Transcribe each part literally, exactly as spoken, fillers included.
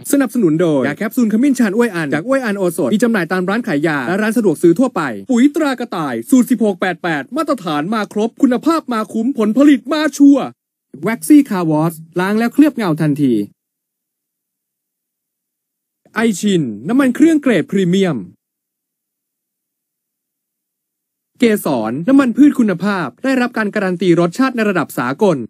สนับสนุนโดยยาแคปซูลขมิ้นชันอ้วยอันจากอ้วยอันโอสถมีจำหน่ายตามร้านขายยาและร้านสะดวกซื้อทั่วไปปุ๋ยตรากระต่ายสูตรสิบหก แปด แปดมาตรฐานมาครบคุณภาพมาคุ้มผลผลิตมาชัวร์แว็กซี่คาร์วอชล้างแล้วเคลือบเงาทันทีไอชินน้ำมันเครื่องเกรดพรีเมียมเกสรน้ำมันพืชคุณภาพได้รับการการันตีรสชาติในระดับสากล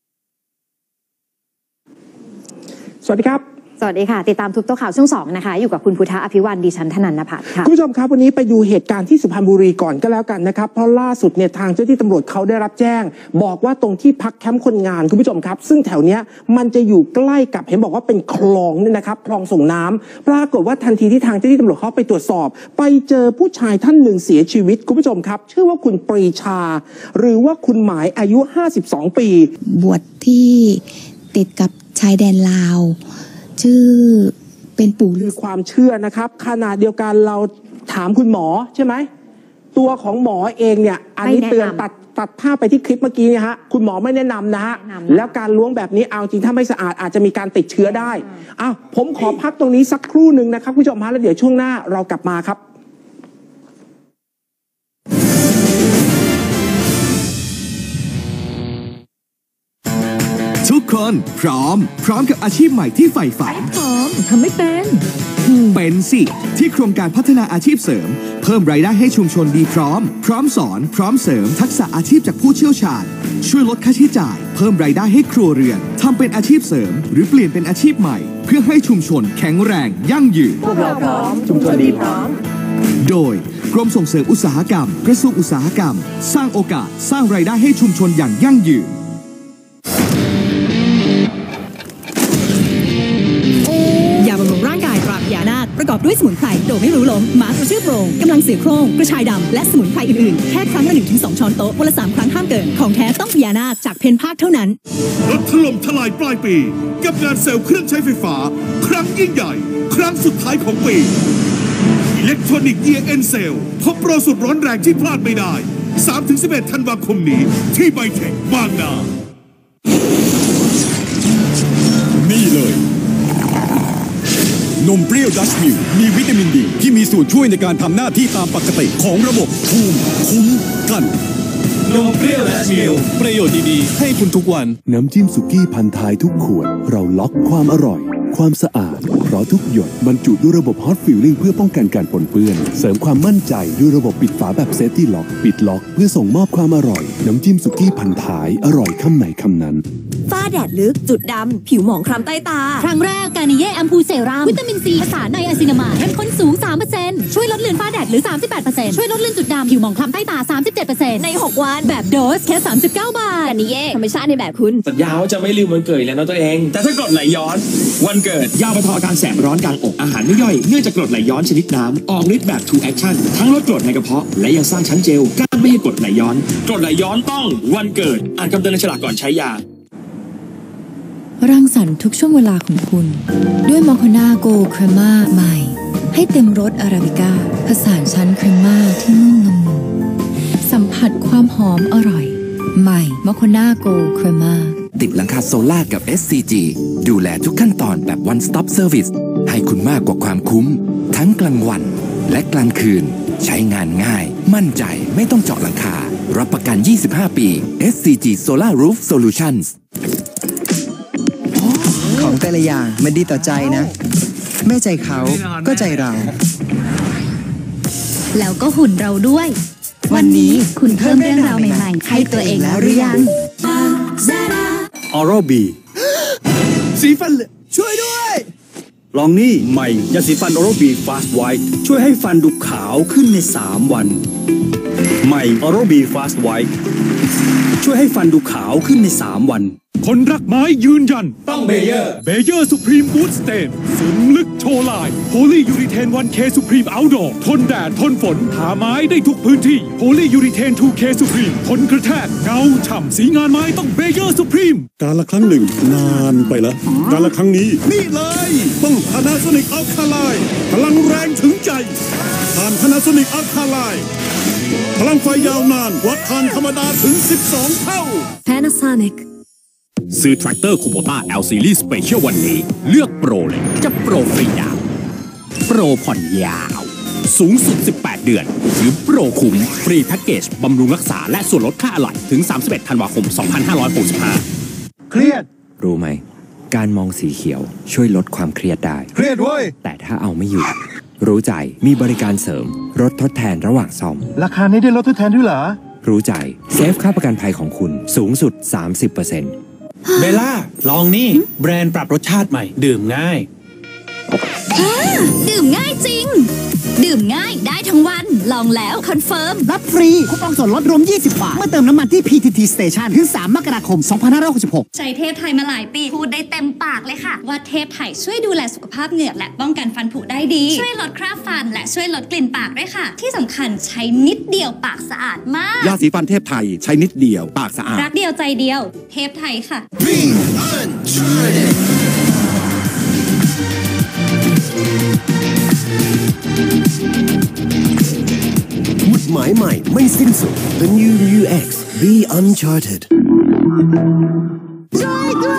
สวัสดีครับสวัสดีค่ะติดตามทุกโต๊ะข่าวช่วงสองนะคะอยู่กับคุณพุทธอภิวันดิฉันธนันทภัทรค่ะคุณผู้ชมครับวันนี้ไปดูเหตุการณ์ที่สุพรรณบุรีก่อนก็แล้วกันนะครับเพราะล่าสุดเนี่ยทางเจ้าหน้าที่ตำรวจเขาได้รับแจ้งบอกว่าตรงที่พักแคมป์คนงานคุณผู้ชมครับซึ่งแถวเนี้ยมันจะอยู่ใกล้กับเห็นบอกว่าเป็นคลองเนี่ยนะครับคลองส่งน้ำปรากฏว่าทันทีที่ทางเจ้าหน้าที่ตำรวจเขาไปตรวจสอบไปเจอผู้ชายท่านหนึ่งเสียชีวิตคุณผู้ชมครับชื่อว่าคุณปรีชาหรือว่าคุณหมายอายุห้าสิบสองปีบวชที่ติดกับชายแดนลาวชื่อเป็นปู่คือความเชื่อนะครับขณะเดียวกันเราถามคุณหมอใช่ไหมตัวของหมอเองเนี่ยอันนี้เตือนตัดตัดภาพไปที่คลิปเมื่อกี้เนี่ยฮะคุณหมอไม่แนะนำนะฮะแล้วการล้วงแบบนี้เอาจริงถ้าไม่สะอาดอาจจะมีการติดเชื้อได้อ้าวผมขอพักตรงนี้สักครู่หนึ่งนะครับคุณผู้ชมฮะแล้วเดี๋ยวช่วงหน้าเรากลับมาครับทุกคนพร้อมพร้อมกับอาชีพใหม่ที่ใฝ่ฝันพร้อมทำไม่เป็นเป็นสิที่โครงการพัฒนาอาชีพเสริมเพิ่มรายได้ให้ชุมชนดีพร้อมพร้อมสอนพร้อมเสริมทักษะอาชีพจากผู้เชี่ยวชาญช่วยลดค่าใช้จ่ายเพิ่มรายได้ให้ครัวเรือนทำเป็นอาชีพเสริมหรือเปลี่ยนเป็นอาชีพใหม่เพื่อให้ชุมชนแข็งแรงยั่งยืนพวกเราพร้อมชุมชนดีพร้อมโดยกรมส่งเสริมอุตสาหกรรมกระทรวงอุตสาหกรรมสร้างโอกาสสร้างรายได้ให้ชุมชนอย่างยั่งยืนประกอบด้วยสมุนไพรโดยไม่รู้ล้มหมากระชื่อโปร่งกำลังเสือโครงกระชายดำและสมุนไพรอื่นๆแค่ครั้งละ หนึ่งถึงสอง ช้อนโต๊ะวันละสามครั้งห้ามเกินของแท้ต้องพญานาคจากเพนภาคเท่านั้นรถถล่มทลายปลายปีกับงานเซลล์เครื่องใช้ไฟฟ้าครั้งยิ่งใหญ่ครั้งสุดท้ายของปีอิเล็กทรอนิกส์เยียร์เอ็นเซลพบโปรสุดร้อนแรงที่พลาดไม่ได้ สามถึงสิบเอ็ด ธันวาคมนี้ที่ไบเทคบางนานี่เลยนมเปรี้ยวดัชมิลมีวิตามินดีที่มีส่วนช่วยในการทำหน้าที่ตามปกติของระบบภูมิคุ้มกันนมเปรี้ยวดัชมิลประโยชน์ดีๆให้คุณทุกวันน้ำจิ้มสุกี้พันท้ายทุกขวดเราล็อกความอร่อยความสะอาดเพราะทุกหยดบรรจุด้วยระบบฮอตฟิลลิ่งเพื่อป้องกันการปนเปื้อนเสริมความมั่นใจด้วยระบบปิดฝาแบบเซฟตี้ล็อกปิดล็อกเพื่อส่งมอบความอร่อยน้ำจิ้มสุกี้พันท้ายอร่อยคำไหนคำนั้นฝ้าแดดลึกจุดดำผิวหมองคล้ำใต้ตาครั้งแรกการนิเย่แอมพูเซรั่มวิตามินซีผสานในอะซินามายเข้มข้นสูง สามเปอร์เซ็นต์ ช่วยลดเลือนฝ้าแดดหรือ สามสิบแปดเปอร์เซ็นต์ ช่วยลดเลือนจุดดำผิวหมองคล้ำใต้ตา สามสิบเจ็ดเปอร์เซ็นต์ในหกวันแบบโดสแค่สามสิบเก้าบาทการนิเย่ธรรมชาติในแบบคุณสัญญาว่าจะไม่ลืมวันเกิดแล้วนะตัวเองแต่ถ้ากรดไหลย้อนวันเกิดยาบรรเทาอาการแสบร้อนกลางอกอาหารไม่ย่อยเนื่องจากกรดไหลย้อนชนิดน้ำออกฤทธิ์แบบ ทู Action ทั้งลดกรดในกระเพาะและยังสร้างชั้นเจลกั้นไม่ให้กรดไหลย้อนกรดไหลย้อนต้องวันเกิดอ่านคำเตือนในฉลากก่อนใช้ยารังสรรค์ทุกช่วงเวลาของคุณด้วยมอคานาโกลด์เครม่าใหม่ให้เต็มรสอาราบิก้าผสานชั้นเครม่าที่นุ่มละมุนสัมผัสความหอมอร่อยใหม่มอคานาโกลด์เครม่าติดหลังคาโซล่ากับ เอส ซี จี ดูแลทุกขั้นตอนแบบ one stop service ให้คุณมากกว่าความคุ้มทั้งกลางวันและกลางคืนใช้งานง่ายมั่นใจไม่ต้องเจาะหลังคารับประกัน ยี่สิบห้า ปี เอส ซี จี Solar Roof Solutions ของแต่ละอย่างมันดีต่อใจนะแม่ใจเขาก็ใจเราแล้วก็หุ่นเราด้วยวันนี้คุณเพิ่มเรื่องราวใหม่ๆให้ตัวเองแล้วหรือยังออโรบีสีฟันช่วยด้วยลองนี่ใหม่ยาสีฟันออโรบีฟาสต์ไวท์ช่วยให้ฟันดูขาวขึ้นในสามวันใหม่ออโรบีฟาสต์ไวท์ช่วยให้ฟันดูขาวขึ้นในสามวันคนรักไม้ยืนยันต้องเบเยอร์เบเยอร์สุพรีมบูทสเตนสูงลึกโชว์ลายโพลียูริเทน วันเค สุพรีมเอาท์ดอร์ทนแดดทนฝนหาไม้ได้ทุกพื้นที่โพลียูริเทน ทู เค สุพรีมทนกระแทกเงาฉ่ำสีงานไม้ต้องเบเยอร์สุพรีมการละครั้งหนึ่งนานไปแล้วการละครั้งนี้นี่เลยต้อง Panasonic Alkaline พลังแรงถึงใจทาน Panasonic Alkaline พลังไฟยาวนานกว่าทานธรรมดาถึงสิบสองเท่า Panasonic ซื้อ Tractor Kubota แอล Series Special วันนี้เลือกโปรเลยจะโปรฟรีดาวโปรผ่อนยาวสูงสุดสิบแปดเดือนหรือโปรคุ้มฟรีแพ็กเกจบำรุงรักษาและส่วนลดค่าอะไหล่ถึงสามสิบเอ็ดธันวาคมสองพันห้าร้อยหกสิบห้าเครียดรู้ไหมการมองสีเขียวช่วยลดความเครียดได้เครียดเว้ยแต่ถ้าเอาไม่อยู่รู้ใจมีบริการเสริมลดทดแทนระหว่างซ่อมราคานี้ได้ลดทดแทนด้วยเหรอรู้ใจเซฟค่าประกันภัยของคุณสูงสุด สามสิบเปอร์เซ็นต์เบลล่าลองนี่แบรนด์ปรับรสชาติใหม่ดื่มง่ายดื่มง่ายจริงดื่มง่ายได้ทั้งวันลองแล้วคอนเฟิร์มรับฟรีคูปองส่วนลดรวมยี่สิบบาทเมื่อเติมน้ำมันที่ พี ที ที Station ถึงสามมกราคมสองพันห้าร้อยหกสิบหกใช้เทพไทยมาหลายปีพูดได้เต็มปากเลยค่ะว่าเทพไทยช่วยดูแลสุขภาพเหงือกและป้องกันฟันผุได้ดีช่วยลดคราบฟันและช่วยลดกลิ่นปากด้วยค่ะที่สำคัญใช้นิดเดียวปากสะอาดมากยาสีฟันเทพไทยใช้นิดเดียวปากสะอาดรักเดียวใจเดียวเทพไทยค่ะมุดหมายใหม่ไม่สิ้นสุด The New Mu X Be Uncharted ช่วยด้วย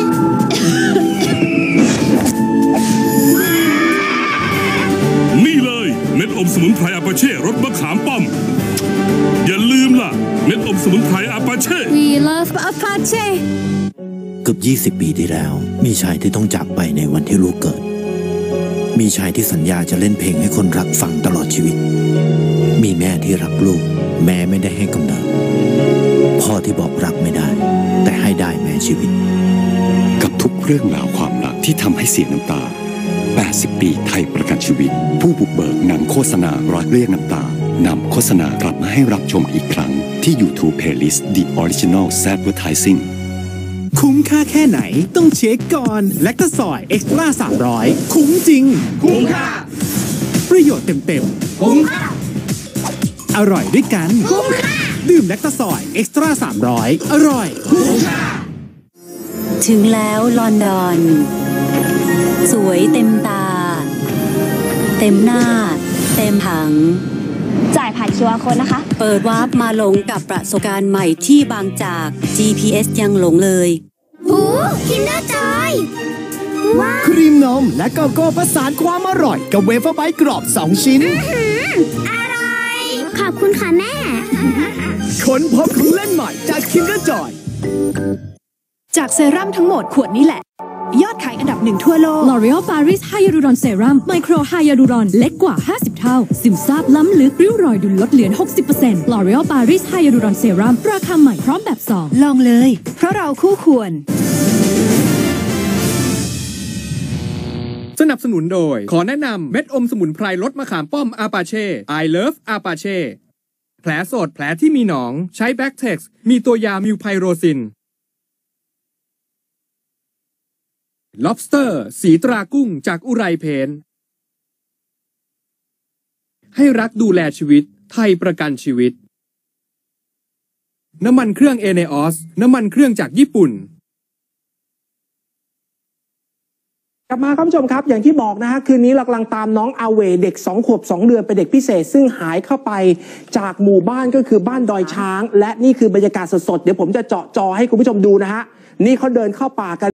นี่เลยเม็ดอมสมุนไพรอาปาเช่รสมะขามป้อมอย่าลืมล่ะเม็ดอมสมุนไพรอาปาเช่ We love Apache เกือบยี่สิบปีที่แล้วมีชายที่ต้องจากไปในวันที่ลูกเกิดมีชายที่สัญญาจะเล่นเพลงให้คนรักฟังตลอดชีวิตมีแม่ที่รักลูกแม้ไม่ได้ให้กำเนิดพ่อที่บอกรักไม่ได้แต่ให้ได้แม้ชีวิตกับทุกเรื่องราวความรักที่ทำให้เสียน้ำตาแปดสิบปีไทยประกันชีวิตผู้บุกเบิกหนังโฆษณารักเรียกน้ำตานำโฆษณากลับมาให้รับชมอีกครั้งที่ YouTube Playlist The Original Advertising คุ้มค่าแค่ไหนต้องเช็คก่อนแลคตาซอยเอ็กซ์ตร้าสามร้อยคุ้มจริงคุ้มค่าประโยชน์เต็มๆคุ้มค่าอร่อยด้วยกันคุ้มค่าดื่มแลคตาซอยเอ็กซ์ตร้าสามร้อยอร่อยคุ้มค่าถึงแล้วลอนดอนสวยเต็มตาเต็มหน้าเต็มถังจ่ายผ่าน คิว อาร์ Code นะคะเปิดวาร์ปมาหลงกับประสบการณ์ใหม่ที่บางจาก จี พี เอส ยังหลงเลยโอ้คินเดอร์จอยว้าวครีมนมและโกโก้ผสานความอร่อยกับเวเฟอร์ไบต์กรอบสองชิ้นอร่อยขอบคุณค่ะแม่ค้นพบของเล่นใหม่จากคินเดอร์จอยจากเซรั่มทั้งหมดขวดนี้แหละยอดขายอันดับหนึ่งทั่วโลก L'Oreal Paris Hyaluron Serum Micro Hyaluron เล็กกว่าห้าสิบเท่าซึมซาบล้ำลึกริ้วรอยดูลดเหลือ หกสิบเปอร์เซ็นต์ L'Oreal Paris Hyaluron Serum ราคาใหม่พร้อมแบบสองลองเลยเพราะเราคู่ควรสนับสนุนโดยขอแนะนำเม็ดอมสมุนไพรลดมะขามป้อมอาปาเช่ I Love อาปาเช่แผลสดแผลที่มีหนองใช้แบคเท็กซ์มีตัวยามิวไพโรซินlobster สีตรากุ้งจากอุไรเพนให้รักดูแลชีวิตไทยประกันชีวิตน้ำมันเครื่องเอเนออสน้ำมันเครื่องจากญี่ปุ่นกลับมาครับผู้ชมครับอย่างที่บอกนะฮะคืนนี้เรากำลังตามน้องอาเวเด็กสองขวบสองเดือนเป็นเด็กพิเศษซึ่งหายเข้าไปจากหมู่บ้านก็คือบ้านดอยช้างและนี่คือบรรยากาศสดๆเดี๋ยวผมจะเจาะจอให้คุณผู้ชมดูนะฮะนี่เขาเดินเข้าป่ากัน